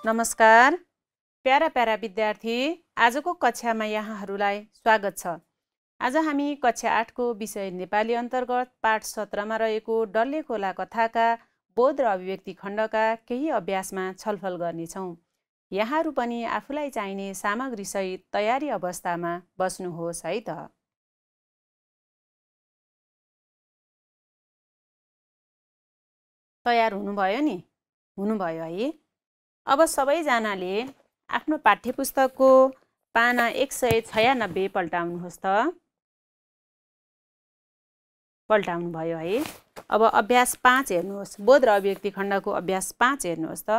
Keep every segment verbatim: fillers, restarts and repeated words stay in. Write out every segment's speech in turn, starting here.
नमस्कार para para विद्यार्थी, आजको कक्षामा यहाँहरूलाई स्वागत छ। आज हामी कक्षा आठ को विषय नेपाली अन्तर्गत पाठ सत्र मा रहेको डल्ले खोला कथाका बोध र अभिव्यक्ति खण्डका केही अभ्यासमा छलफल गर्नेछौँ। यहाँहरू पनि आफूलाई चाहिने सामग्री सहित तयारी अवस्थामा बस्नुहोस् है त। तयार हुनुभयो नि? हुनुभयो है? अब सबैजनाले आफ्नो पाठ्यपुस्तकको पाना एक सय छयानब्बे पल्टाउनुहोस् त। पल्टाउनु भयो है? अब अभ्यास पाँच हेर्नुहोस्। बोध र अभिव्यक्ति खण्डको अभ्यास पाँच हेर्नुहोस् त।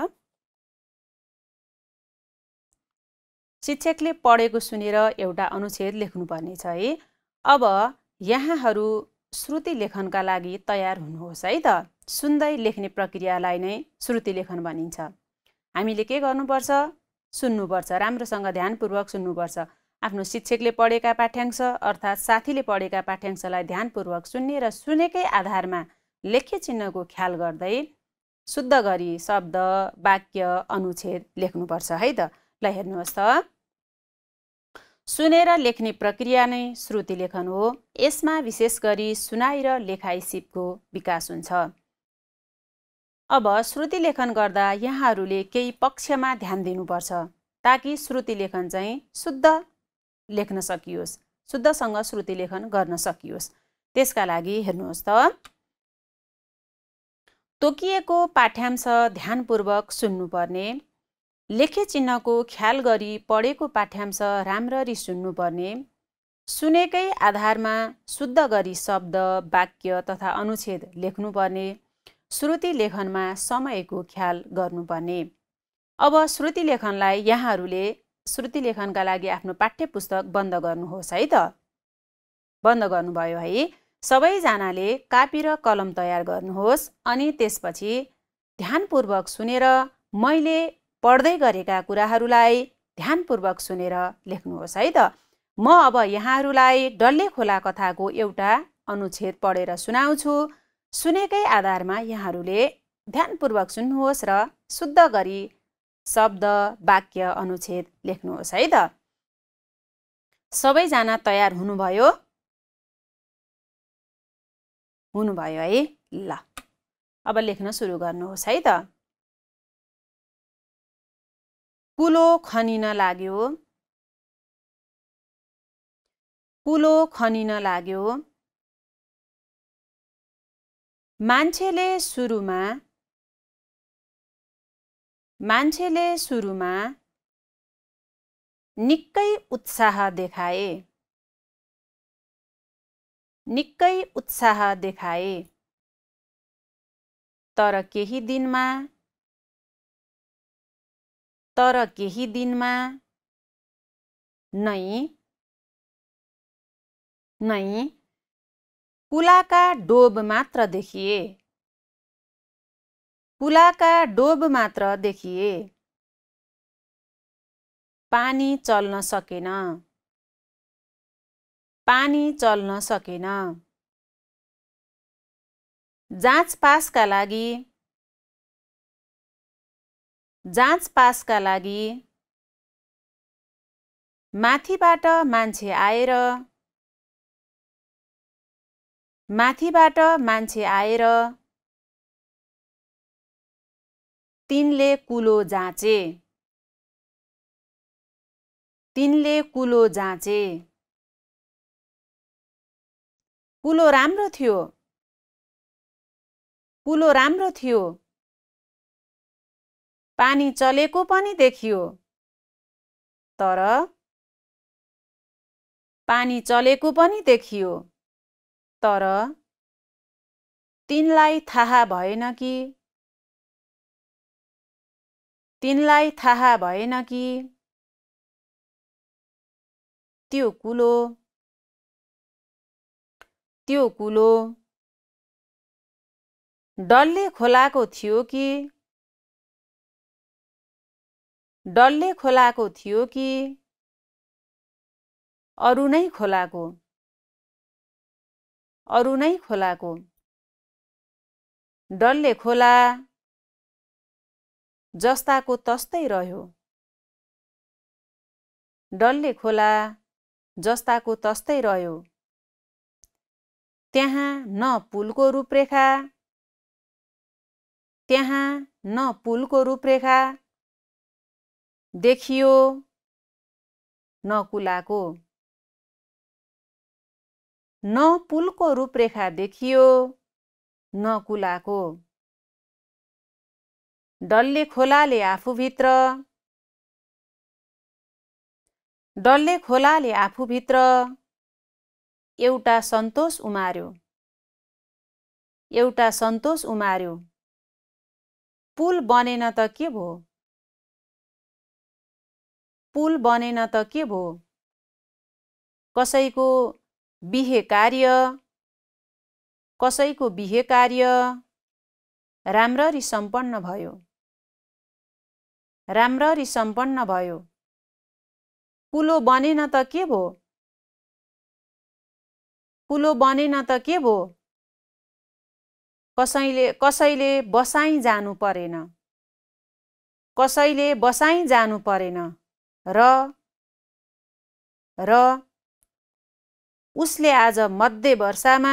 शिक्षकले पढेको सुनेर एउटा अनुच्छेद लेख्नुपर्ने छ है। अब यहाँहरू श्रुति लेखनका लागि तयार हुनुहोस् है त। सुन्दै लेख्ने प्रक्रियालाई नै श्रुति लेखन भनिन्छ। हामीले के गर्नुपर्छ? सुन्नुपर्छ, राम्रोसँग ध्यानपूर्वक सुन्नुपर्छ। आफ्नो शिक्षकले पढेका पाठ्याङ्श अर्थात् साथीले पढेका पाठ्याङ्शलाई ध्यानपूर्वक सुन्ने र सुनेकै आधारमा लेख्य चिन्हको ख्याल गर्दै शुद्ध गरी शब्द, वाक्य, अनुच्छेद लेख्नुपर्छ है त। ल हेर्नुहोस् त। सुनेर लेख्ने प्रक्रिया नै श्रुति लेखन हो। यसमा विशेष गरी सुनाइ र लेखाइ सिपको विकास हुन्छ। अब श्रुति लेखन गर्दा यहाँहरूले केही पक्षमा ध्यान दिनुपर्छ ताकि श्रुति लेखन चाहिँ शुद्ध लेख्न सकियोस्, शुद्धसँग श्रुति लेखन गर्न सकियोस्। त्यसका लागि हेर्नुहोस् त। तोकिएको पाठ्याङ्श ध्यानपूर्वक सुन्नुपर्ने, लेख्य चिन्हको ख्याल गरी पढेको पाठ्याङ्श राम्ररी सुन्नुपर्ने, सुनेकै आधारमा शुद्ध गरी शब्द, वाक्य तथा अनुच्छेद लेख्नुपर्ने, श्रुति लेखनमा समयको ख्याल गर्नुपर्ने। अब श्रुति लेखनलाई यहाँहरूले श्रुति लेखनका लागि आफ्नो पाठ्यपुस्तक बन्द गर्नुहोस् है त। बन्द गर्नुभयो है? सबैजनाले कापी र कलम तयार गर्नुहोस् अनि त्यसपछि ध्यानपूर्वक सुनेर मैले पढ्दै गरेका कुराहरूलाई ध्यानपूर्वक सुनेर लेख्नुहोस् है त। म अब यहाँहरूलाई डल्ले खोला कथाको एउटा अनुच्छेद पढेर सुनाउँछु। सुनेकै आधारमा यहाँहरूले ध्यानपूर्वक सुन्नुहोस् र शुद्ध गरी शब्द, वाक्य, अनुच्छेद लेख्नुहोस् है त। सबैजना तयार हुनुभयो? हुनुभयो है? ल अब लेख्न सुरु गर्नुहोस् है त। कुलो खनिन लाग्यो, कुलो खनिन लाग्यो, मान्छेले सुरुमा मान्छेले सुरुमा निकै उत्साह देखाए, निकै उत्साह देखाए, तर केही दिनमा तर केही दिनमा नै नै पुलाका डोब मात्र देखिए, पुलाका डोब मात्र देखिए, पानी चल्न सकेन, पानी चल्न सकेन, जाँचपासका लागि जाँचपासका लागि माथिबाट मान्छे आएर माथिबाट मान्छे आएर तिनले कुलो जाँचे, तिनले कुलो जाँचे, कुलो राम्रो थियो, कुलो राम्रो थियो, पानी चलेको पनि देखियो, तर पानी चलेको पनि देखियो, तर तिनलाई थाहा भएन कि तिनलाई थाहा भएन कि त्यो कुलो त्यो कुलो डल्ले खोलाको थियो कि डल्ले खोलाको थियो कि अरू नै खोलाको अरू नै खोलाको डल्ले खोला जस्ताको तस्तै रह्यो। डल्ले खोला जस्ताको तस्तै रह्यो। त्यहाँ न पुलको रूपरेखा त्यहाँ न पुलको रूपरेखा देखियो न कुलाको। न पुलको रूपरेखा देखियो न कुलाको। डल्ले खोलाले आफूभित्र डल्ले खोलाले आफूभित्र एउटा सन्तोष उमार्यो एउटा सन्तोष उमार्यो। पुल बनेन त के भो पुल बनेन त के भो कसैको बिहे कार्य कसैको बिहे कार्य राम्ररी सम्पन्न भयो राम्ररी सम्पन्न भयो। पुलो बनेन त के भो पुलो बनेन त के भो कसैले कसैले बसाई जानु परेन कसैले बसाई जानु परेन। र र उसले आज मध्य वर्षामा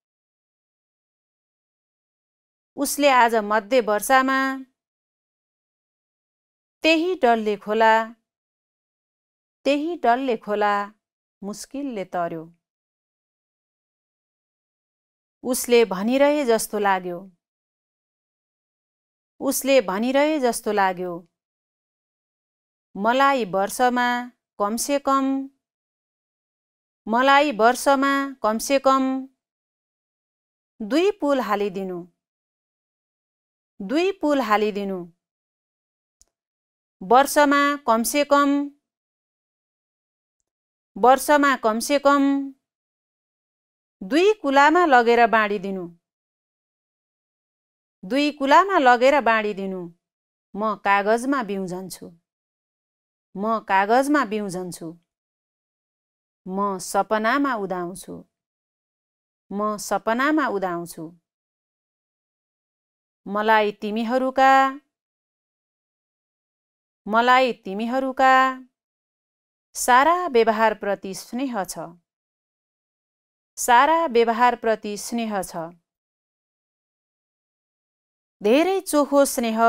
उसले आज मध्य वर्षामा त्यही डल्ले खोला त्यही डल्ले खोला मुस्किलले तर्यो। उसले भनिरहे जस्तो लाग्यो उसले भनिरहे जस्तो लाग्यो मलाई वर्षमा कमसे कम मलाई वर्षमा कमसे कम दुई पुल हालिदिनु दुई पुल हालिदिनु। वर्षमा कमसे कम वर्षमा कमसे कम दुई कुलामा लगेर बाँडिदिनु दुई कुलामा लगेर बाँडिदिनु। म कागजमा बिउजन्छु म कागजमा बिउजन्छु। म सपनामा उदाउँछु म सपनामा उदाउँछु। मलाई तिमीहरूका मलाई तिमीहरूका सारा व्यवहारप्रति स्नेह छ सारा व्यवहारप्रति स्नेह छ। धेरै चोखो स्नेह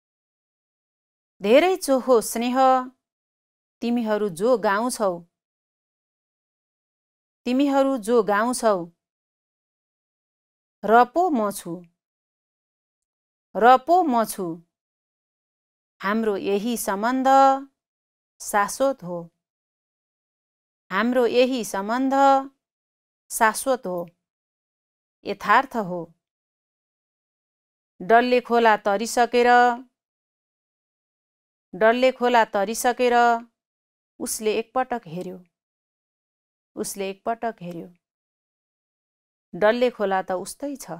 धेरै चोखो स्नेह तिमीहरू जो गाउँछौ तिमीहरू जो गाउँछौ। र पो म छु र पो म छु। हाम्रो यही सम्बन्ध शाश्वत हो हाम्रो यही सम्बन्ध शाश्वत हो यथार्थ हो। डल्ले खोला तरिसकेर डल्ले खोला तरिसकेर उसले एकपटक हेर्यो उसले एकपटक हेर्यो। डल्ले खोला त उस्तै छ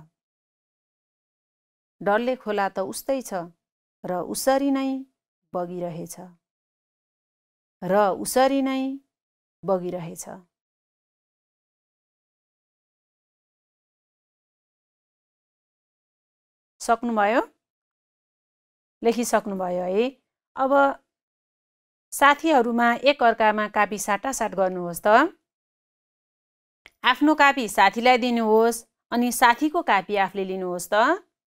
डल्ले खोला त उस्तै छ र उसरी नै बगिरहेछ र उसरी नै बगिरहेछ। सक्नुभयो लेखिसक्नुभयो है। अब साथीहरूमा एक अर्कामा कापी साटासाट गर्नुहोस् त। आफ्नो कापी साथीलाई दिनुहोस् अनि साथीको कापी आफूले लिनुहोस् त।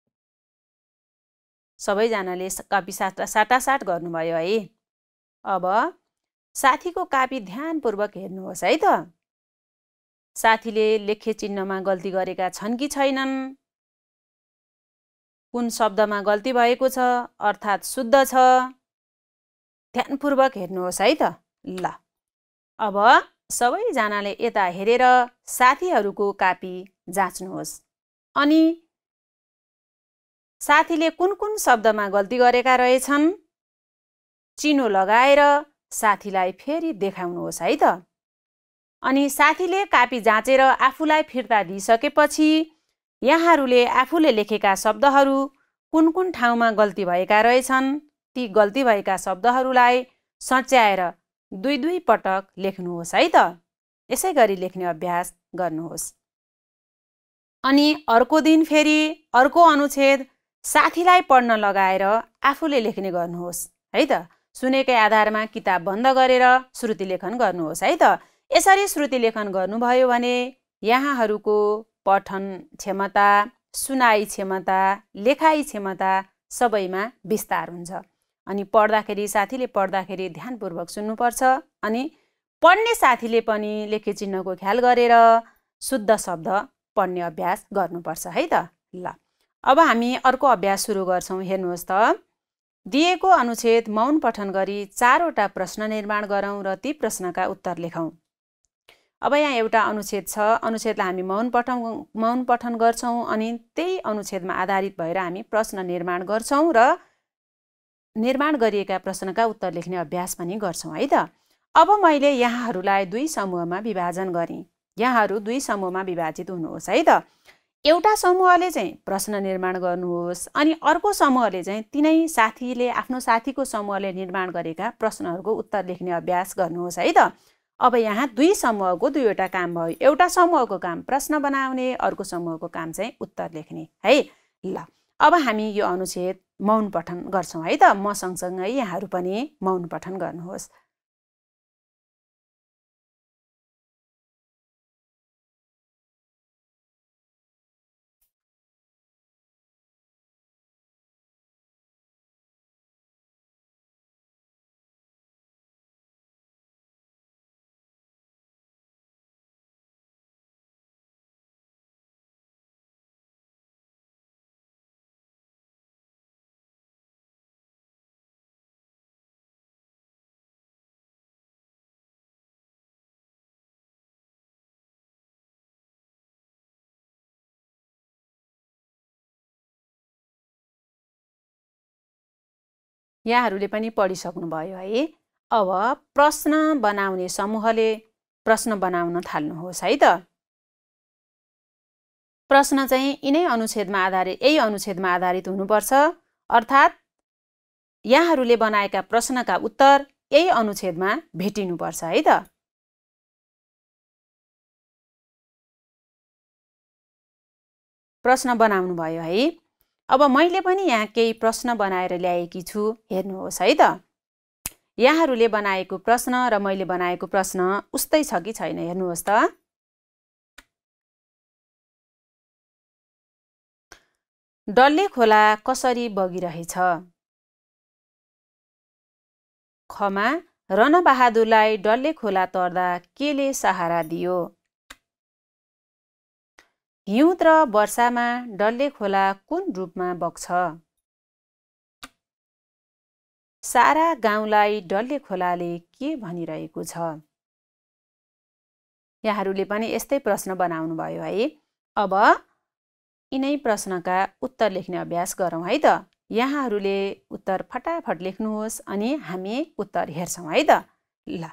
सबैजनाले कापी साटा साटासाट गर्नुभयो है। अब साथीको कापी ध्यानपूर्वक हेर्नुहोस् है त। साथीले लेख्य चिन्हमा गल्ती गरेका छन् कि छैनन्, कुन शब्दमा गल्ती भएको छ अर्थात् शुद्ध छ, ध्यानपूर्वक हेर्नुहोस् है त। ल अब सबैजनाले यता हेरेर साथीहरूको कापी जाँच्नुहोस् अनि साथीले कुन कुन शब्दमा गल्ती गरेका रहेछन् चिनो लगाएर साथीलाई फेरि देखाउनुहोस् है त। अनि साथीले कापी जाँचेर आफूलाई फिर्ता दिइसकेपछि यहाँहरूले आफूले लेखेका शब्दहरू कुन कुन ठाउँमा गल्ती भएका रहेछन् ती गल्ती भएका शब्दहरूलाई सच्याएर दुई दुई पटक लेख्नुहोस् है त। यसै गरी लेख्ने अभ्यास गर्नुहोस्। अनि अर्को दिन फेरि अर्को अनुच्छेद साथीलाई पढ्न लगाएर आफूले लेख्ने गर्नुहोस् है त। सुनेकै आधारमा किताब बन्द गरेर श्रुति लेखन गर्नुहोस् है त। यसरी श्रुति लेखन गर्नुभयो भने यहाँहरूको पठन क्षमता, सुनाइ क्षमता, लेखाइ क्षमता सबैमा विस्तार हुन्छ। अनि पढ्दाखेरि साथीले पढ्दाखेरि ध्यानपूर्वक सुन्नुपर्छ अनि पढ्ने साथीले पनि लेखे चिन्हको ख्याल गरेर शुद्ध शब्द पढ्ने अभ्यास गर्नुपर्छ है त। ल अब हामी अर्को अभ्यास सुरु गर्छौं। हेर्नुहोस् त, दिएको अनुच्छेद मौन पठन गरी चारवटा प्रश्न निर्माण गरौँ र ती प्रश्नका उत्तर लेखौँ। अब यहाँ एउटा अनुच्छेद छ, अनुच्छेदलाई हामी मौन पठन मौन पठन गर्छौं अनि त्यही अनुच्छेदमा आधारित भएर हामी प्रश्न निर्माण गर्छौं र निर्माण गरिएका प्रश्नका उत्तर लेख्ने अभ्यास पनि गर्छौं है त। अब मैले यहाँहरूलाई दुई समूहमा विभाजन गरेँ। यहाँहरू दुई समूहमा विभाजित हुनुहोस् है त। एउटा समूहले चाहिँ प्रश्न निर्माण गर्नुहोस् अनि अर्को समूहले चाहिँ तिनै साथीले आफ्नो साथीको समूहले निर्माण गरेका प्रश्नहरूको उत्तर लेख्ने अभ्यास गर्नुहोस् है त। अब यहाँ दुई समूहको दुईवटा काम भयो। एउटा समूहको काम प्रश्न बनाउने, अर्को समूहको काम चाहिँ उत्तर लेख्ने है। ल अब हामी यो अनुच्छेद मौन पठन गर्छौं है त। म सँगसँगै यहाँहरू पनि मौन पठन गर्नुहोस्। यहाँहरूले पनि पढिसक्नुभयो है। अब प्रश्न बनाउने समूहले प्रश्न बनाउन थाल्नुहोस् है त। प्रश्न चाहिँ यिनै अनुच्छेदमा आधारित यही अनुच्छेदमा आधारित हुनुपर्छ, अर्थात् यहाँहरूले बनाएका प्रश्नका उत्तर यही अनुच्छेदमा भेटिनुपर्छ है त। प्रश्न बनाउनु भयो है। अब मैले पनि यहाँ केही प्रश्न बनाएर ल्याएकी छु, हेर्नुहोस् है त। यहाँहरूले बनाएको प्रश्न र मैले बनाएको प्रश्न उस्तै छ कि छैन हेर्नुहोस् त। डल्ले खोला कसरी बगिरहेछ? खमा रणबहादुरलाई डल्ले खोला तर्दा केले सहारा दियो? हिउँद र वर्षामा डल्ले खोला कुन रूपमा बग्छ? सारा गाउँलाई डल्ले खोलाले के भनिरहेको छ? यहाँहरूले पनि यस्तै प्रश्न बनाउनु भयो है। अब यिनै प्रश्नका उत्तर लेख्ने अभ्यास गरौँ है त। यहाँहरूले उत्तर फटाफट लेख्नुहोस् अनि हामी उत्तर हेर्छौँ है त। ल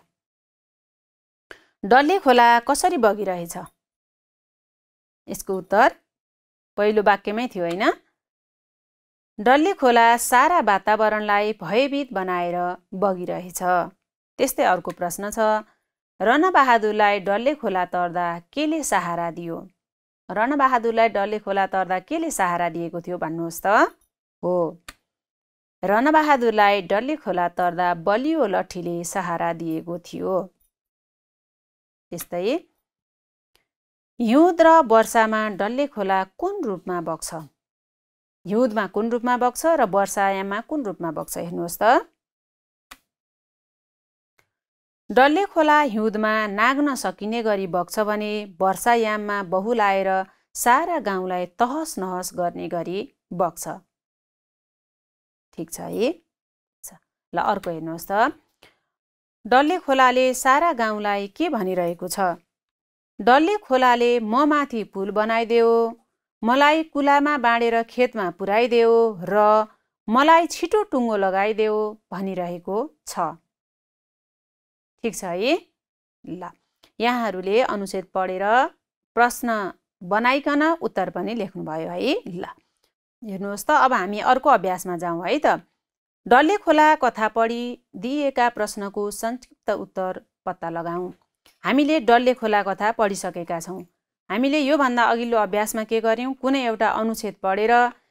डल्ले खोला कसरी बगिरहेछ? यसको उत्तर पहिलो वाक्यमै थियो हैन? डल्ले खोला सारा वातावरणलाई भयभीत बनाएर बगिरहेछ। त्यस्तै अर्को प्रश्न छ, रणबहादुरलाई डल्ले खोला तर्दा केले सहारा दियो? रणबहादुरलाई डल्ले खोला तर्दा केले सहारा दिएको थियो भन्नुहोस् त? हो, रणबहादुरलाई डल्ले खोला तर्दा बलियो लठीले सहारा दिएको थियो। त्यस्तै हिउँद र वर्षामा डल्ले खोला कुन रूपमा बग्छ? हिउँदमा कुन रूपमा बग्छ र वर्षायाममा कुन रूपमा बग्छ हेर्नुहोस् त। डल्ले खोला हिउँदमा नाग्न सकिने गरी बग्छ भने वर्षायाममा बहुलाएर सारा गाउँलाई तहस नहस गर्ने गरी बग्छ। ठिक छ है। ल अर्को हेर्नुहोस् त। डल्ले खोलाले सारा गाउँलाई के भनिरहेको छ? डल्ले खोलाले म माथि पुल बनाइदेऊ, मलाई कुलामा बाँडेर खेतमा पुर्याइदेऊ र मलाई छिटो टुङ्गो लगाइदेऊ भनिरहेको छ। ठिक छ है। ल यहाँहरूले अनुच्छेद पढेर प्रश्न बनाइकन उत्तर पनि लेख्नुभयो है। ल हेर्नुहोस् त, अब हामी अर्को अभ्यासमा जाउँ है त। डल्ले खोला कथा पढी दिएका प्रश्नको संक्षिप्त उत्तर पत्ता लगाऊ। हामीले डल्ले खोला कथा पढिसकेका छौँ। हामीले योभन्दा अघिल्लो अभ्यासमा के गर्यौँ? कुनै एउटा अनुच्छेद पढेर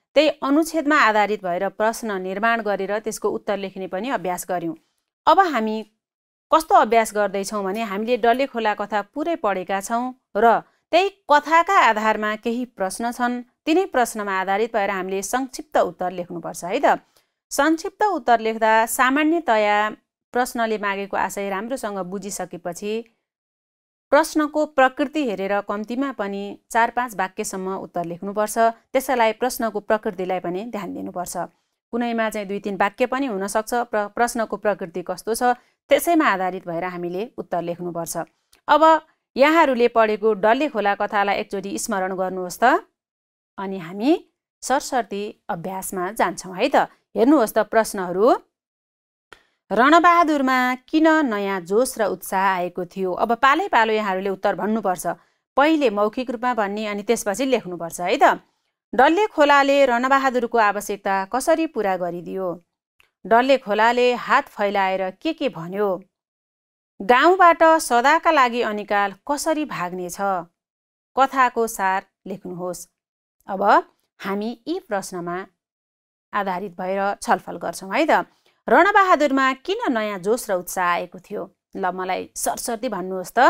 त्यही अनुच्छेदमा आधारित भएर प्रश्न निर्माण गरेर त्यसको उत्तर लेख्ने पनि अभ्यास गर्यौं। अब हामी कस्तो अभ्यास गर्दैछौँ भने हामीले डल्ले खोला कथा पुरै पढेका छौँ र त्यही कथाका आधारमा केही प्रश्न छन्। तिनै प्रश्नमा आधारित भएर हामीले संक्षिप्त उत्तर लेख्नुपर्छ है त। संक्षिप्त उत्तर लेख्दा सामान्यतया प्रश्नले मागेको आशय राम्रोसँग बुझिसकेपछि प्रश्नको प्रकृति हेरेर कम्तीमा पनि चार पाँच वाक्यसम्म उत्तर लेख्नुपर्छ। त्यसैलाई प्रश्नको प्रकृतिलाई पनि ध्यान दिनुपर्छ। कुनैमा चाहिँ दुई तीन वाक्य पनि हुन सक्छ। प्र प्रश्नको प्रकृति कस्तो छ त्यसैमा आधारित भएर हामीले उत्तर लेख्नुपर्छ। अब यहाँहरूले पढेको डल्ले खोला कथालाई एकचोटि स्मरण गर्नुहोस् त, अनि हामी सरसर्ती अभ्यासमा जान्छौँ है त। हेर्नुहोस् त प्रश्नहरू। रणबहादुरमा किन नयाँ जोस र उत्साह आएको थियो? अब पालै पालो यहाँहरूले उत्तर भन्नुपर्छ। पहिले मौखिक रूपमा भन्ने अनि त्यसपछि लेख्नुपर्छ है त। डल्ले खोलाले रणबहादुरको आवश्यकता कसरी पुरा गरिदियो? डल्ले खोलाले हात फैलाएर के के भन्यो? गाउँबाट सदाका लागि अनिकाल कसरी भाग्नेछ? कथाको सार लेख्नुहोस्। अब हामी यी प्रश्नमा आधारित भएर छलफल गर्छौँ है त। रणबहादुरमा किन नयाँ जोस र उत्साह आएको थियो? ल मलाई सरसर्ती भन्नुहोस् त।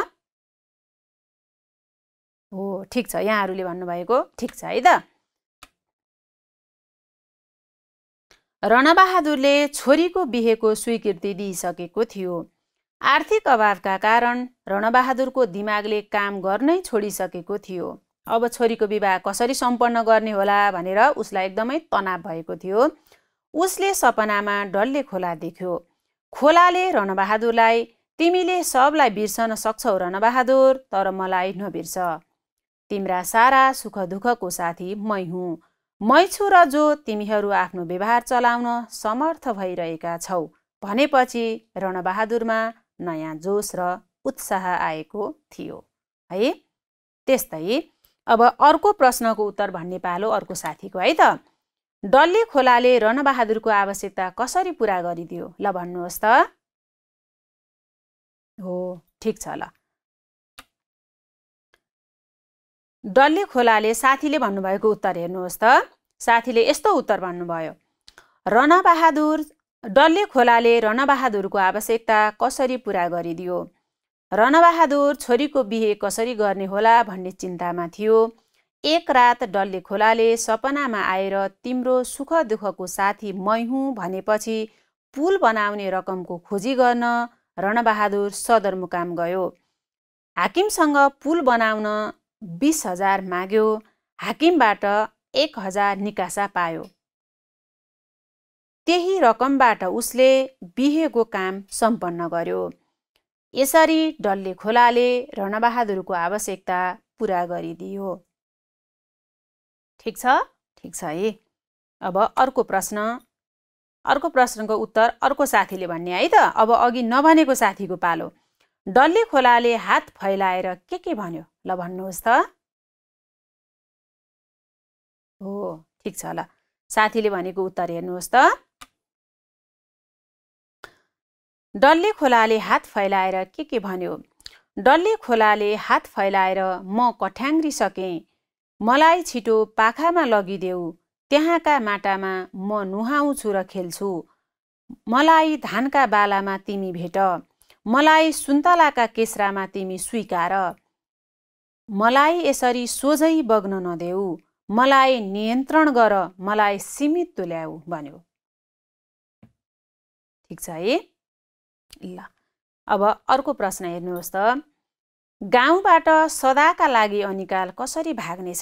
हो ठिक छ, यहाँहरूले भन्नुभएको ठिक छ है त। रणबहादुरले छोरीको बिहेको स्वीकृति दिइसकेको थियो। आर्थिक अभावका कारण रणबहादुरको दिमागले काम गर्नै छोडिसकेको थियो। अब छोरीको विवाह कसरी सम्पन्न गर्ने होला भनेर उसलाई एकदमै तनाव भएको थियो। उसले सपनामा डल्ले खोला देख्यो। खोलाले रणबहादुरलाई, तिमीले सबलाई बिर्सन सक्छौ रणबहादुर, तर मलाई नबिर्स। तिम्रा सारा सुख दुःखको साथी मै हुँ। मै छु र जो तिमीहरू आफ्नो व्यवहार चलाउन समर्थ भइरहेका छौ भनेपछि रणबहादुरमा नयाँ जोस र उत्साह आएको थियो है। त्यस्तै अब अर्को प्रश्नको उत्तर भन्ने पालो अर्को साथीको है त। डल्ले खोलाले रणबहादुरको आवश्यकता कसरी पुरा गरिदियो? ल भन्नुहोस् त। हो ठिक छ। ल डल्ले खोलाले, साथीले भन्नुभएको उत्तर हेर्नुहोस् त। साथीले यस्तो उत्तर भन्नुभयो। रणबहादुर डल्ले खोलाले रणबहादुरको आवश्यकता कसरी पुरा गरिदियो? रणबहादुर छोरीको बिहे कसरी गर्ने होला भन्ने चिन्तामा थियो। एक रात डल्ले खोलाले सपनामा आएर तिम्रो सुख दुःखको साथी मै हुँ भनेपछि पुल बनाउने रकमको खोजी गर्न रणबहादुर सदरमुकाम गयो। हाकिमसँग पुल बनाउन बीस हजार माग्यो। हाकिमबाट एक हजार निकासा पायो। त्यही रकमबाट उसले बिहेको काम सम्पन्न गर्यो। यसरी डल्ले खोलाले रणबहादुरको आवश्यकता पुरा गरिदियो। ठिक छ? ठिक छ है। अब अर्को प्रश्न, अर्को प्रश्नको उत्तर अर्को साथीले भन्ने है त। अब अघि नभनेको साथीको पालो। डल्ले खोलाले हात फैलाएर के के भन्यो? ल भन्नुहोस् त। हो ठिक छ। ल साथीले भनेको उत्तर हेर्नुहोस् त। डल्ले खोलाले हात फैलाएर के के भन्यो? डल्ले खोलाले हात फैलाएर म कठ्याङ्ग्रिसकेँ। मलाई छिटो पाखामा लगिदेऊ। त्यहाँका माटामा म नुहाउँछु र खेल्छु। मलाई धानका बालामा तिमी भेट। मलाई सुन्तलाका केस्रामा तिमी स्वीकार। मलाई यसरी सोझै बग्न नदेऊ। मलाई नियन्त्रण गर, मलाई सीमित तुल्याऊ भन्यो। ठिक छ है। ल अब अर्को प्रश्न हेर्नुहोस् त। गाउँबाट सदाका लागि अनिकाल कसरी भाग्नेछ?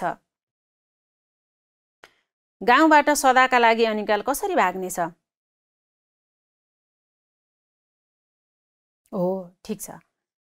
गाउँबाट सदाका लागि अनिकाल कसरी भाग्नेछ? हो ठिक छ।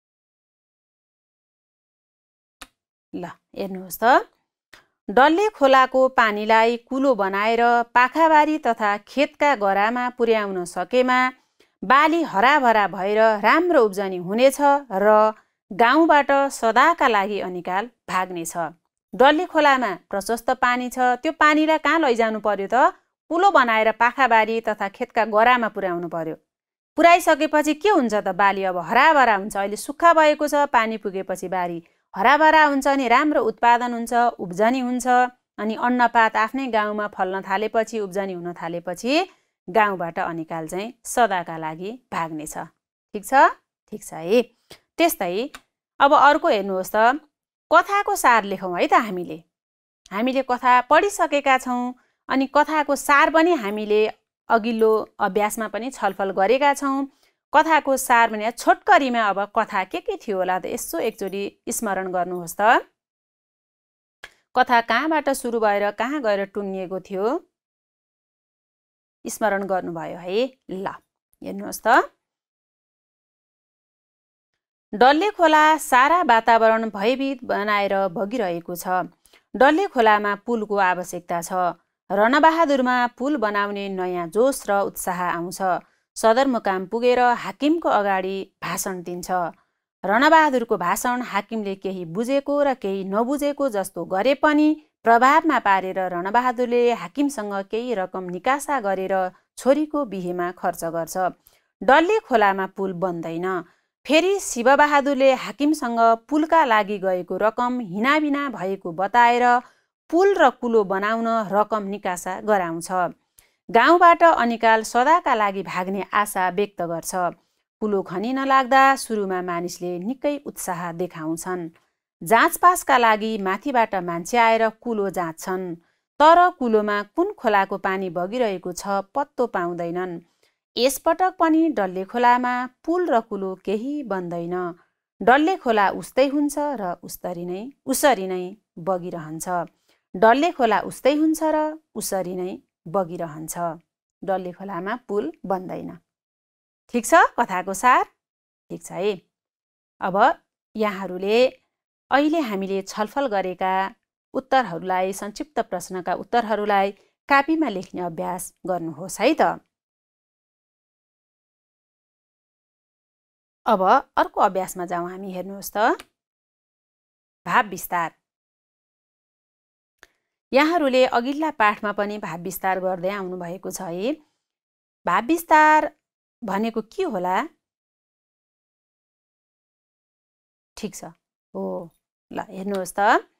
ल हेर्नुहोस् त। डल्ले खोलाको पानीलाई कुलो बनाएर पाखाबारी तथा खेतका गरामा पुर्याउन सकेमा बाली हराभरा भएर राम्रो उब्जनी हुनेछ र गाउँबाट सदाका लागि अनिकाल भाग्नेछ। डल्ले खोलामा प्रशस्त पानी छ। त्यो पानीलाई कहाँ लैजानु पर्यो त? कुलो बनाएर पाखाबारी तथा खेतका गरामा पुर्याउनु पर्यो। पुर्याइसकेपछि के हुन्छ त? बाली अब हराभरा हुन्छ। अहिले सुक्खा भएको छ, पानी पुगेपछि बारी हराभरा हुन्छ नि राम्रो उत्पादन हुन्छ, उब्जनी हुन्छ। अनि अन्नपात आफ्नै गाउँमा फल्न थालेपछि, उब्जनी हुन थालेपछि गाउँबाट अनिकाल चाहिँ सदाका लागि भाग्नेछ। ठिक छ? ठिक छ है। त्यस्तै अब अर्को हेर्नुहोस् त, कथाको सार लेखौँ है त हामीले। हामीले कथा पढिसकेका छौँ अनि कथाको सार पनि हामीले अघिल्लो अभ्यासमा पनि छलफल गरेका छौँ। कथाको सार भने छोटकरीमा अब कथा के के थियो होला त यसो एकचोटि स्मरण गर्नुहोस् त। कथा कहाँबाट सुरु भएर कहाँ गएर टुङ्गिएको थियो स्मरण गर्नुभयो है। ल हेर्नुहोस् त, डल्ले खोला सारा वातावरण भयभीत बनाएर बगिरहेको छ। डल्ले खोलामा पुलको आवश्यकता छ। रणबहादुरमा पुल बनाउने नयाँ जोस र उत्साह आउँछ। सदरमुकाम पुगेर हाकिमको अगाडि भाषण दिन्छ। रणबहादुरको भाषण हाकिमले केही बुझेको र केही नबुझेको जस्तो गरे पनि प्रभावमा पारेर रणबहादुरले हाकिमसँग केही रकम निकासा गरेर छोरीको बिहेमा खर्च गर्छ। डल्ले खोलामा पुल बन्दैन। फेरि शिवबहादुरले हाकिमसँग पुलका लागि गएको रकम हिनाबिना भएको बताएर पुल र कुलो बनाउन रकम निकासा गराउँछ। गाउँबाट अनिकाल सदाका लागि भाग्ने आशा व्यक्त गर्छ। कुलो खनिन लाग्दा सुरुमा मानिसले निकै उत्साह देखाउँछन्। जाँचपासका लागि माथिबाट मान्छे आएर कुलो जाँच्छन्, तर कुलोमा कुन खोलाको पानी बगिरहेको छ पत्तो पाउँदैनन्। यसपटक पनि डल्ले खोलामा पुल र कुलो केही बन्दैन। डल्ले खोला उस्तै हुन्छ र उस्तरी नै उसरी नै बगिरहन्छ। डल्ले खोला उस्तै हुन्छ र उसरी नै बगिरहन्छ। डल्ले खोलामा पुल बन्दैन। ठिक छ कथाको सार? ठिक छ है। अब यहाँहरूले अहिले हामीले छलफल गरेका उत्तरहरूलाई, संक्षिप्त प्रश्नका उत्तरहरूलाई कापीमा लेख्ने अभ्यास गर्नुहोस् है त। अब अर्को अभ्यासमा जाउँ हामी। हेर्नुहोस् त, भाव विस्तार। यहाँहरूले अघिल्ला पाठमा पनि भाव विस्तार गर्दै आउनु भएको छ है। भाव विस्तार भनेको के होला? ठिक छ हो। ल हेर्नुहोस् त,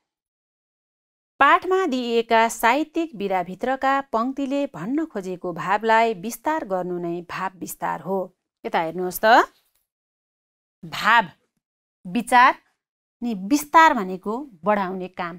पाठमा दिइएका साहित्यिक विधाभित्रका पङ्क्तिले भन्न खोजेको भावलाई विस्तार गर्नु नै भाव विस्तार हो। यता हेर्नुहोस् त, भाव विचार नि विस्तार भनेको बढाउने काम।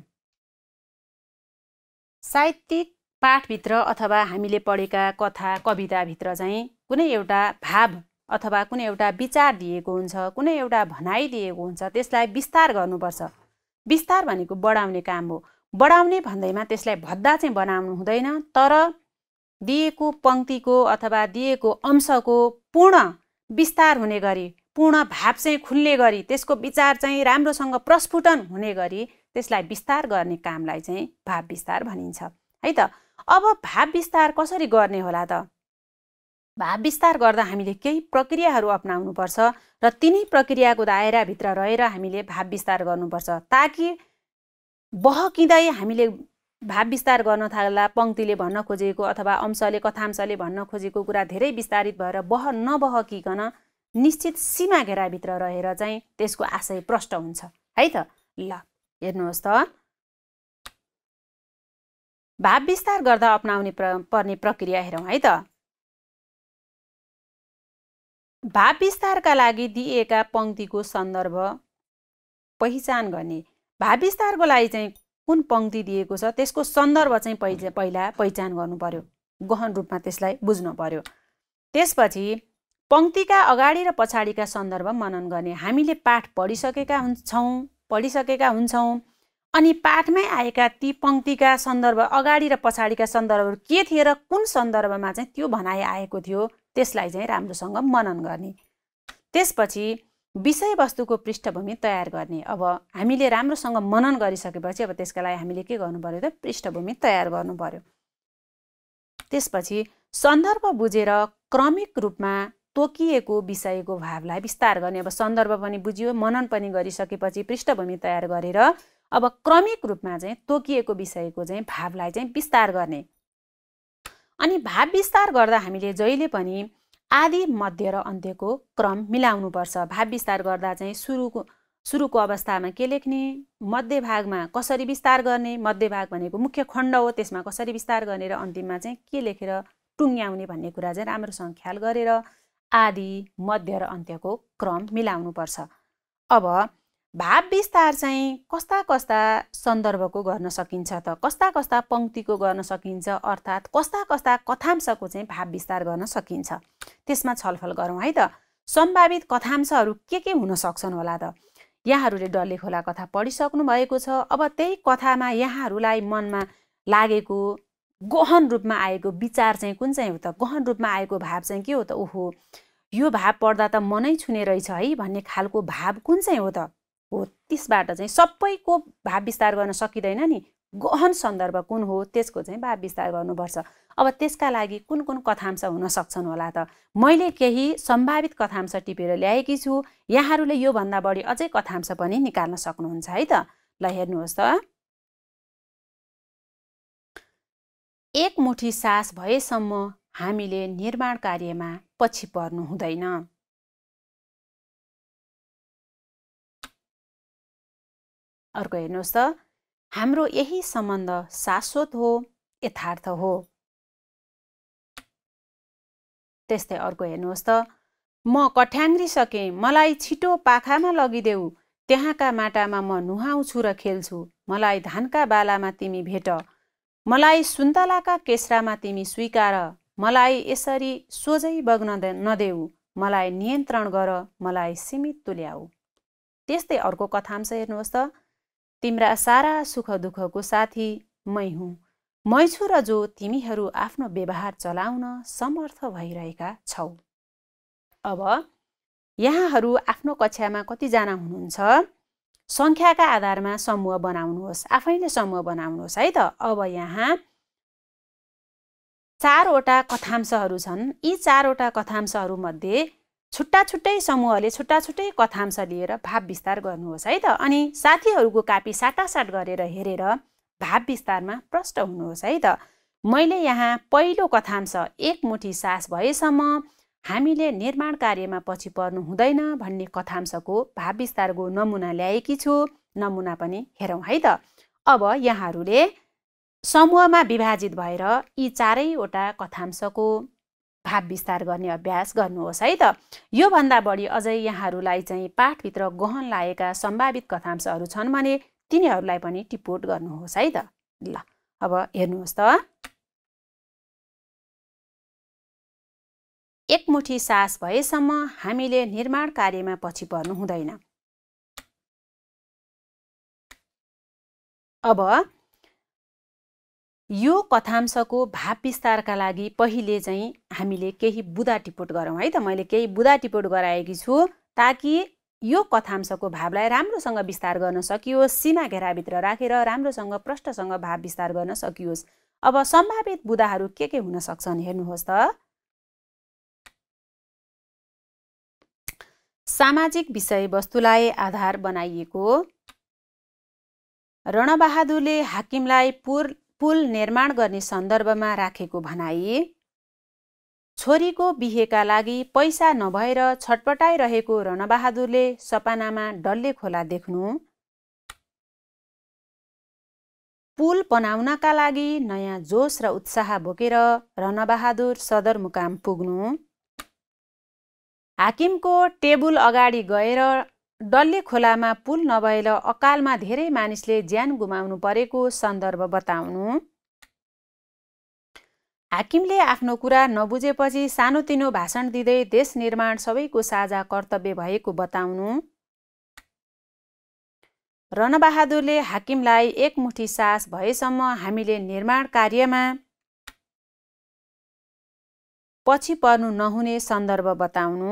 साहित्यिक पाठभित्र अथवा हामीले पढेका कथा कविताभित्र चाहिँ कुनै एउटा भाव अथवा कुनै एउटा विचार दिएको हुन्छ, कुनै एउटा भनाइ दिएको हुन्छ, त्यसलाई विस्तार गर्नुपर्छ। विस्तार भनेको बढाउने काम हो। बढाउने भन्दैमा त्यसलाई भद्दा चाहिँ बनाउनु हुँदैन, तर दिएको पङ्क्तिको अथवा दिएको अंशको पूर्ण विस्तार हुने गरी, पूर्ण भाव चाहिँ खुल्ने गरी, त्यसको विचार चाहिँ राम्रोसँग प्रस्फुटन हुने गरी त्यसलाई विस्तार गर्ने कामलाई चाहिँ भाव विस्तार भनिन्छ है त। अब भाव विस्तार कसरी गर्ने होला त? भाव विस्तार गर्दा हामीले केही प्रक्रियाहरू अपनाउनुपर्छ र तिनै प्रक्रियाको दायराभित्र रहेर हामीले भाव विस्तार गर्नुपर्छ, ताकि बहकिँदै हामीले भाव विस्तार गर्न थाल्दा पङ्क्तिले भन्न खोजेको अथवा अंशले कथांशले भन्न खोजेको कुरा धेरै विस्तारित भएर बह नबहकिकन निश्चित सीमा घेराभित्र रहेर चाहिँ त्यसको आशय प्रष्ट हुन्छ है त। ल हेर्नुहोस् त, भाव विस्तार गर्दा अपनाउने पर्ने प्रक्रिया हेरौँ है त। भाव विस्तारका लागि दिइएका पङ्क्तिको सन्दर्भ पहिचान गर्ने। भाव विस्तारको लागि चाहिँ कुन पङ्क्ति दिएको छ त्यसको सन्दर्भ चाहिँ पहिला पहिचान गर्नु पर्यो, गहन रूपमा त्यसलाई बुझ्नु पर्यो। त्यसपछि पङ्क्तिका अगाडि र पछाडिका सन्दर्भ मनन गर्ने। हामीले पाठ पढिसकेका हुन्छौँ पढिसकेका हुन्छौँ अनि पाठमै आएका ती पङ्क्तिका सन्दर्भ अगाडि र पछाडिका सन्दर्भहरू के थिए र कुन सन्दर्भमा चाहिँ त्यो भनाइ आएको थियो त्यसलाई चाहिँ राम्रोसँग मनन गर्ने। त्यसपछि विषयवस्तुको पृष्ठभूमि तयार गर्ने। अब हामीले राम्रोसँग मनन गरिसकेपछि अब त्यसका लागि हामीले के गर्नु पर्यो त? पृष्ठभूमि तयार गर्नु पर्यो। त्यसपछि सन्दर्भ बुझेर क्रमिक रूपमा तोकिएको विषयको भावलाई विस्तार गर्ने। अब सन्दर्भ पनि बुझियो, मनन पनि गरिसकेपछि पृष्ठभूमि तयार गरेर अब क्रमिक रूपमा चाहिँ तोकिएको विषयको चाहिँ भावलाई चाहिँ विस्तार गर्ने। अनि भाव विस्तार गर्दा हामीले जहिले पनि आदि मध्य र अन्त्यको क्रम मिलाउनुपर्छ। भाव विस्तार गर्दा चाहिँ सुरुको सुरुको अवस्थामा के लेख्ने, मध्यभागमा कसरी विस्तार गर्ने, मध्यभाग भनेको मुख्य खण्ड हो, त्यसमा कसरी विस्तार गर्ने र अन्तिममा चाहिँ के लेखेर टुङ्ग्याउने भन्ने कुरा चाहिँ राम्रोसँग ख्याल गरेर आदि, मध्य र अन्त्यको क्रम मिलाउनुपर्छ। अब भाव विस्तार चाहिँ कस्ता कस्ता सन्दर्भको गर्न सकिन्छ त, कस्ता कस्ता पंक्तिको गर्न सकिन्छ, अर्थात् कस्ता कस्ता कथांशको चाहिँ भाव विस्तार गर्न सकिन्छ, त्यसमा छलफल गरौँ है त। सम्भावित कथांशहरू के के हुन सक्छन् होला त? यहाँहरूले डल्ले खोला कथा पढिसक्नु भएको छ। अब त्यही कथामा यहाँहरूलाई मनमा लागेको गहन रूपमा आएको विचार चाहिँ कुन चाहिँ हो त? गहन रूपमा आएको भाव चाहिँ के हो त? ओहो, यो भाव पढ्दा त मनै छुने रहेछ है भन्ने खालको भाव कुन चाहिँ हो त? हो, त्यसबाट चाहिँ सबैको भाव विस्तार गर्न सकिँदैन नि, गहन सन्दर्भ कुन हो त्यसको चाहिँ भाव विस्तार गर्नुपर्छ। अब त्यसका लागि कुन कुन कथांश हुन सक्छन् होला त? मैले केही सम्भावित कथांश टिपेर ल्याएकी छु, यहाँहरूले योभन्दा बढी अझै कथांश पनि निकाल्न सक्नुहुन्छ है त। ल हेर्नुहोस् त, एक मुठी सास भएसम्म हामीले निर्माण कार्यमा पछि पर्नु हुँदैन। अर्को हेर्नुहोस् त, हाम्रो यही सम्बन्ध शाश्वत हो, यथार्थ हो। त्यस्तै अर्को हेर्नुहोस् त, म कठ्याङ्ग्रिसकेँ, मलाई छिटो पाखामा लगिदेऊ, त्यहाँका माटामा म नुहाउँछु र खेल्छु, मलाई धानका बालामा तिमी भेट, मलाई सुन्तलाका केस्रामा तिमी स्वीकार, मलाई यसरी सोझै बग्न नदेऊ, मलाई नियन्त्रण गर, मलाई सीमित तुल्याऊ। त्यस्तै अर्को कथांश हेर्नुहोस् त, तिम्रा सारा सुख दुःखको साथी मै हुँ, मै छु र जो तिमीहरू आफ्नो व्यवहार चलाउन समर्थ भइरहेका छौ। अब यहाँहरू आफ्नो कक्षामा कतिजना हुनुहुन्छ, सङ्ख्याका आधारमा समूह बनाउनुहोस्, आफैले समूह बनाउनुहोस् है त। अब यहाँ चारवटा कथांशहरू छन्, यी चारवटा कथांशहरूमध्ये छुट्टा छुट्टै समूहले छुट्टा छुट्टै कथांश लिएर भाव विस्तार गर्नुहोस् है त। अनि साथीहरूको कापी साटासाट गरेर हेरेर भाव विस्तारमा प्रष्ट हुनुहोस् है त। मैले यहाँ पहिलो कथांश एक मुठी सास भएसम्म हामीले निर्माण कार्यमा पछि पर्नु हुँदैन भन्ने कथांशको भाव विस्तारको नमुना ल्याएकी छु, नमुना पनि हेरौँ है त। अब यहाँहरूले समूहमा विभाजित भएर यी चारैवटा कथांशको भाव विस्तार गर्ने अभ्यास गर्नुहोस् है त। योभन्दा बढी अझै यहाँहरूलाई चाहिँ पाठभित्र गहन लागेका सम्भावित कथांशहरू छन् भने तिनीहरूलाई पनि टिपोट गर्नुहोस् है त। ल अब हेर्नुहोस् त, एक मुठी सास भएसम्म हामीले निर्माण कार्यमा पछि पर्नु हुँदैन। अब यो कथांशको भाव विस्तारका लागि पहिले चाहिँ हामीले केही बुदा टिपोट गरौँ है त। मैले केही बुदा टिपोट गराएकी छु ताकि यो कथांशको भावलाई राम्रोसँग विस्तार गर्न सकियोस्, सीमा घेराभित्र राखेर राम्रोसँग प्रष्टसँग भाव विस्तार गर्न सकियोस्। अब सम्भावित बुदाहरू के के हुन सक्छन् हेर्नुहोस् त। सामाजिक विषयवस्तुलाई आधार बनाइएको, रणबहादुरले हाकिमलाई पुल पुल निर्माण गर्ने सन्दर्भमा राखेको भनाई, छोरीको बिहेका लागि पैसा नभएर छटपटाइरहेको रणबहादुरले सपनामा डल्ले खोला देख्नु, पुल बनाउनका लागि नयाँ जोस र उत्साह बोकेर रणबहादुर सदरमुकाम पुग्नु, हाकिमको टेबुल अगाडि गएर डल्ले खोलामा पुल नभएर अकालमा धेरै मानिसले ज्यान गुमाउनु परेको सन्दर्भ बताउनु, हाकिमले आफ्नो कुरा नबुझेपछि सानोतिनो भाषण दिँदै देश निर्माण सबैको साझा कर्तव्य भएको बताउनु, रणबहादुरले हाकिमलाई एक मुठी सास भएसम्म हामीले निर्माण कार्यमा पछि पर्नु नहुने सन्दर्भ बताउनु,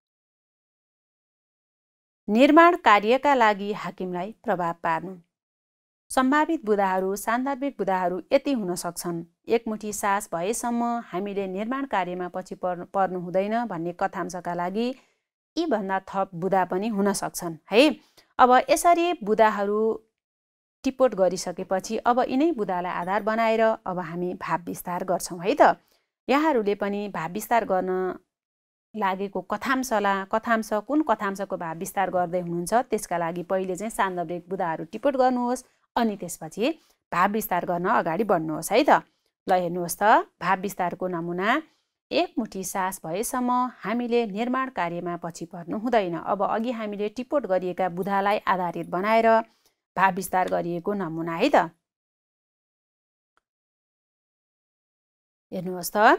निर्माण कार्यका लागि हाकिमलाई प्रभाव पार्नु। सम्भावित बुदाहरू, सान्दर्भिक बुदाहरू यति हुन सक्छन्। एक मुठी सास भएसम्म हामीले निर्माण कार्यमा पछि पर्नु पर्नु हुँदैन भन्ने कथांशका लागि यीभन्दा थप बुदा पनि हुन सक्छन् है। अब यसरी बुदाहरू टिपोट गरिसकेपछि अब यिनै बुदालाई आधार बनाएर अब हामी भाव विस्तार गर्छौँ है त। यहाँहरूले पनि भाव विस्तार गर्न लागेको कथांशलाई कथांश कुन कथांशको भाव विस्तार गर्दै हुनुहुन्छ त्यसका लागि पहिले चाहिँ सान्दर्भिक बुदाहरू टिप्पण गर्नुहोस्, अनि त्यसपछि भाव विस्तार गर्न अगाडि बढ्नुहोस् है त। ल हेर्नुहोस् त, भाव विस्तारको नमुना। एक मुठी सास भएसम्म हामीले निर्माण कार्यमा पछि पर्नु हुँदैन। अब अघि हामीले टिप्पण गरिएका बुदालाई आधारित बनाएर भाव विस्तार गरिएको नमुना है त। हेर्नुहोस् त,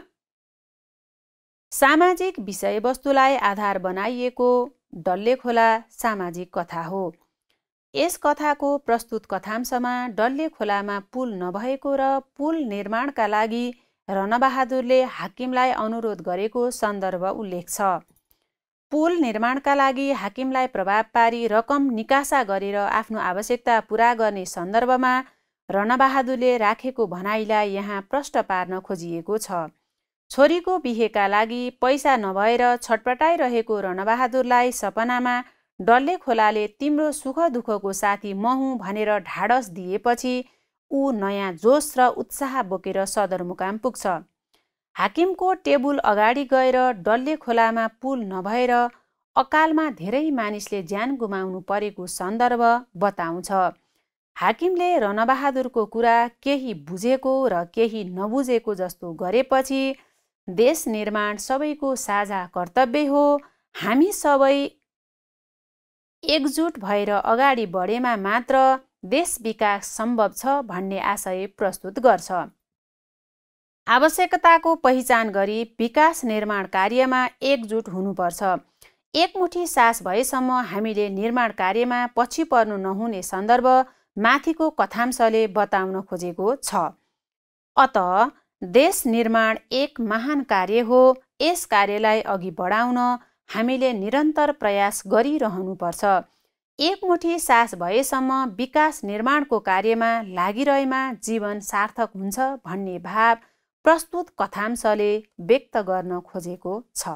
सामाजिक विषयवस्तुलाई आधार बनाइएको डल्ले खोला सामाजिक कथा हो। यस कथाको प्रस्तुत कथांशमा डल्ले खोलामा पुल नभएको र पुल निर्माणका लागि रणबहादुरले हाकिमलाई अनुरोध गरेको सन्दर्भ उल्लेख छ। पुल निर्माणका लागि हाकिमलाई प्रभाव पारी रकम निकासा गरेर आफ्नो आवश्यकता पूरा गर्ने सन्दर्भमा रणबहादुरले राखेको भनाइलाई यहाँ प्रष्ट पार्न खोजिएको छ। छोरीको बिहेका लागि पैसा नभएर छटपटाइरहेको रणबहादुरलाई सपनामा डल्ले खोलाले तिम्रो सुख दुःखको साथी म हुँ भनेर ढाडस दिएपछि ऊ नयाँ जोस र उत्साह बोकेर सदरमुकाम पुग्छ। हाकिमको टेबुल अगाडि गएर डल्ले खोलामा पुल नभएर अकालमा धेरै मानिसले ज्यान गुमाउनु परेको सन्दर्भ बताउँछ। हाकिमले रणबहादुरको कुरा केही बुझेको र केही नबुझेको जस्तो गरेपछि देश निर्माण सबैको साझा कर्तव्य हो, हामी सबै एकजुट भएर अगाडि बढेमा मात्र देश विकास सम्भव छ भन्ने आशय प्रस्तुत गर्छ। आवश्यकताको पहिचान गरी विकास निर्माण कार्यमा एकजुट हुनुपर्छ। एकमुठी सास भएसम्म हामीले निर्माण कार्यमा पछि पर्नु नहुने सन्दर्भ माथिको कथांशले बताउन खोजेको छ। अत देश निर्माण एक महान कार्य हो। यस कार्यलाई अघि बढाउन हामीले निरन्तर प्रयास गरिरहनुपर्छ। एकमुठी सास भएसम्म विकास निर्माणको कार्यमा लागिरहेमा जीवन सार्थक हुन्छ भन्ने भाव प्रस्तुत कथांशले व्यक्त गर्न खोजेको छ।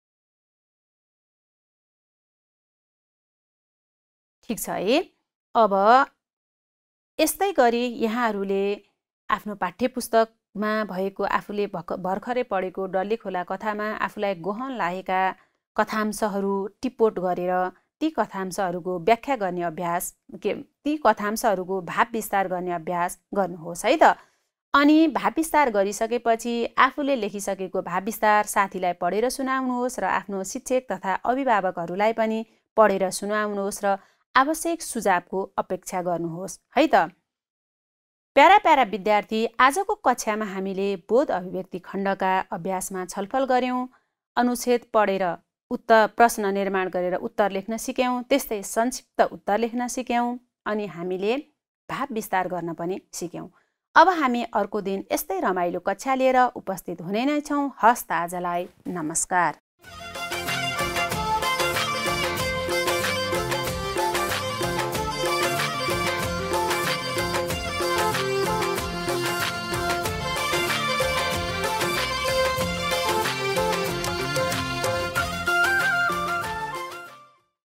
ठिक छ है। अब यस्तै गरी यहाँहरूले आफ्नो पाठ्यपुस्तकमा भएको आफूले भर्खरै पढेको डल्ले खोला कथामा आफूलाई गहन लागेका कथांशहरू टिप्पण गरेर ती कथांशहरूको व्याख्या गर्ने अभ्यास के ती कथांशहरूको भाव विस्तार गर्ने अभ्यास गर्नुहोस् है त। अनि भाव विस्तार गरिसकेपछि आफूले लेखिसकेको भाव विस्तार साथीलाई पढेर सुनाउनुहोस् र आफ्नो शिक्षक तथा अभिभावकहरूलाई पनि पढेर सुनाउनुहोस् र आवश्यक सुझावको अपेक्षा गर्नुहोस् है त। प्यारा प्यारा विद्यार्थी, आजको कक्षामा हामीले बोध अभिव्यक्ति खण्डका अभ्यासमा छलफल गर्यौं, अनुच्छेद पढेर उत्तर प्रश्न निर्माण गरेर उत्तर लेख्न सिक्यौं, त्यस्तै संक्षिप्त उत्तर लेख्न सिक्यौं, अनि हामीले भाव विस्तार गर्न पनि सिक्यौं। अब हामी अर्को दिन यस्तै रमाइलो कक्षा लिएर उपस्थित हुने नै छौं। हस्त आजलाई नमस्कार।